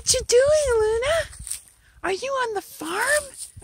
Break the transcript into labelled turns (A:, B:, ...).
A: What you doing, Luna? Are you on the farm?